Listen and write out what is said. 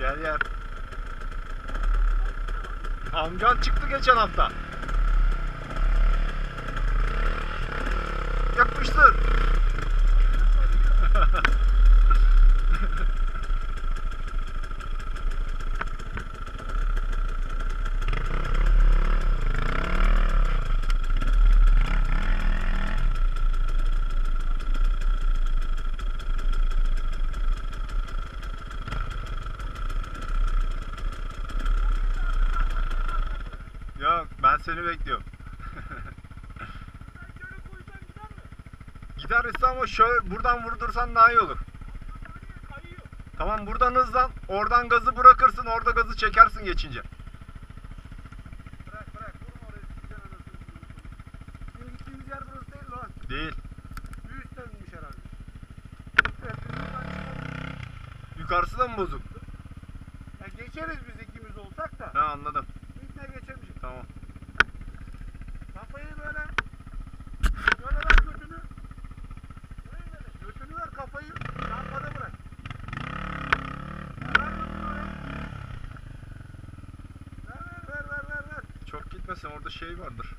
Gel gel. Amcan çıktı geçen hafta. Yapmıştır. Yok, ben seni bekliyorum. Gider ama şöyle buradan vurdursan daha iyi olur. Tamam, buradan hızlan, oradan gazı bırakırsın, orada gazı çekersin geçince. Bırak vurma oraya, sıkacaksın anasını. Bizim gittiğimiz yer burası değil lan. Değil. Bir üstten inmiş herhalde. Yukarısı da mı bozuk? Ya geçeriz biz ikimiz olsak da. Ha, anladım. İpne geçemişiz. Tamam. Kafayı böyle ver götünü. Götünü ver, kafayı lampada bırak. Ver götünü oraya. Ver. Çok gitmesin, orada şey vardır.